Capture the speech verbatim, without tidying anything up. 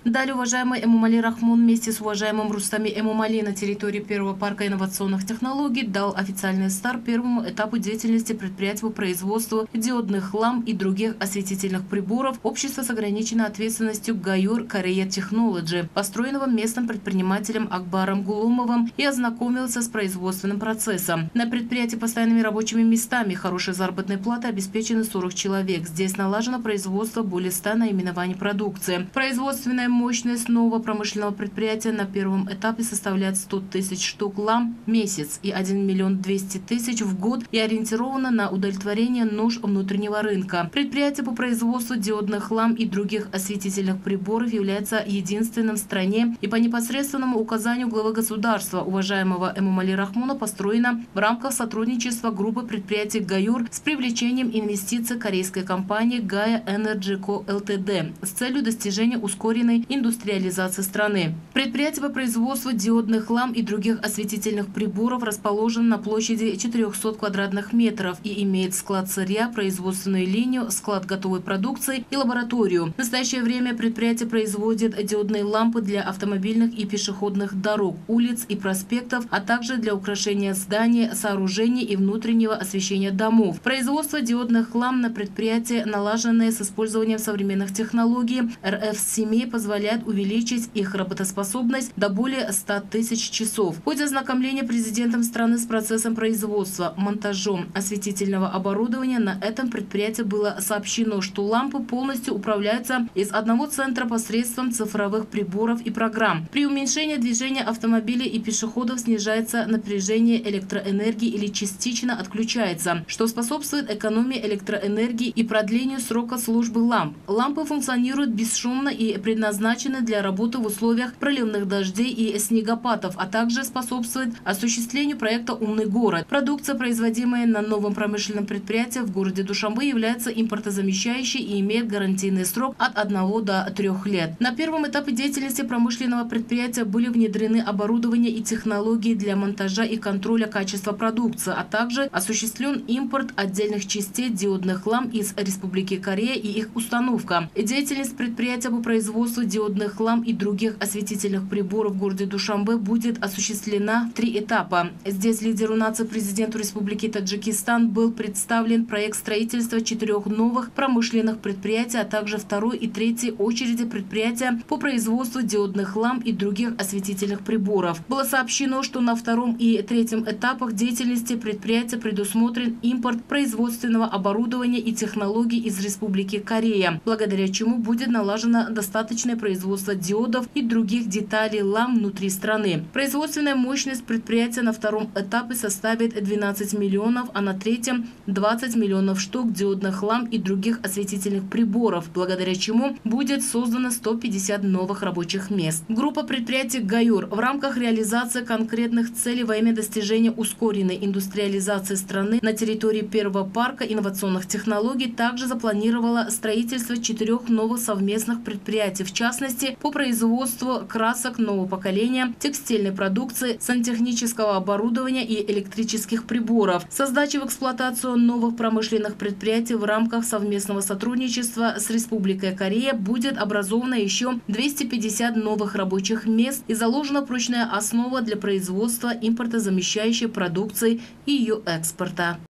Далее уважаемый Эмомали Рахмон вместе с уважаемым Рустами Эмомали на территории первого парка инновационных технологий дал официальный старт первому этапу деятельности предприятия по производству диодных ламп и других осветительных приборов общества с ограниченной ответственностью Гаюр Korea Technology, построенного местным предпринимателем Акбаром Гулумовым, и ознакомился с производственным процессом. На предприятии постоянными рабочими местами, хорошей заработной платой обеспечены сорок человек. Здесь налажено производство более ста наименований продукции. Производственная мощность нового промышленного предприятия на первом этапе составляет сто тысяч штук ламп в месяц и один миллион двести тысяч в год и ориентировано на удовлетворение нужд внутреннего рынка. Предприятие по производству диодных ламп и других осветительных приборов является единственным в стране и по непосредственному указанию главы государства, уважаемого Эмомали Рахмона, построено в рамках сотрудничества группы предприятий Гаюр с привлечением инвестиций корейской компании Gaia Energy Co. Ltd с целью достижения ускоренной индустриализации страны. Предприятие по производству диодных ламп и других осветительных приборов расположено на площади четырёхсот квадратных метров и имеет склад сырья, производственную линию, склад готовой продукции и лабораторию. В настоящее время предприятие производит диодные лампы для автомобильных и пешеходных дорог, улиц и проспектов, а также для украшения зданий, сооружений и внутреннего освещения домов. Производство диодных ламп на предприятии, налаженное с использованием современных технологий эр эф семь, позволяет увеличить их работоспособность до более ста тысяч часов. В ходе ознакомления президентом страны с процессом производства, монтажом осветительного оборудования на этом предприятии было сообщено, что лампы полностью управляются из одного центра посредством цифровых приборов и программ. При уменьшении движения автомобилей и пешеходов снижается напряжение электроэнергии или частично отключается, что способствует экономии электроэнергии и продлению срока службы ламп. Лампы функционируют бесшумно и предназначены для работы в условиях проливных дождей и снегопадов, а также способствует осуществлению проекта «Умный город». Продукция, производимая на новом промышленном предприятии в городе Душанбе, является импортозамещающей и имеет гарантийный срок от одного до трех лет. На первом этапе деятельности промышленного предприятия были внедрены оборудование и технологии для монтажа и контроля качества продукции, а также осуществлен импорт отдельных частей диодных ламп из Республики Корея и их установка. Деятельность предприятия по производству диодных ламп и других осветительных приборов в городе Душанбе будет осуществлена в три этапа. Здесь лидеру нации президенту Республики Таджикистан был представлен проект строительства четырех новых промышленных предприятий, а также второй и третьей очереди предприятия по производству диодных ламп и других осветительных приборов. Было сообщено, что на втором и третьем этапах деятельности предприятия предусмотрен импорт производственного оборудования и технологий из Республики Корея, благодаря чему будет налажено достаточное производство диодов и других деталей ламп внутри страны. Производственная мощность предприятия на втором этапе составит двенадцать миллионов, а на третьем – двадцать миллионов штук диодных ламп и других осветительных приборов, благодаря чему будет создано сто пятьдесят новых рабочих мест. Группа предприятий «Гаюр» в рамках реализации конкретных целей во имя достижения ускоренной индустриализации страны на территории первого парка инновационных технологий также запланировала строительство четырех новых совместных предприятий, в частности, по производству красок нового поколения, текстильной продукции, сантехнического оборудования и электрических приборов. Со сдачей в эксплуатацию новых промышленных предприятий в рамках совместного сотрудничества с Республикой Корея будет образовано еще двести пятьдесят новых рабочих мест и заложена прочная основа для производства импортозамещающей продукции и ее экспорта.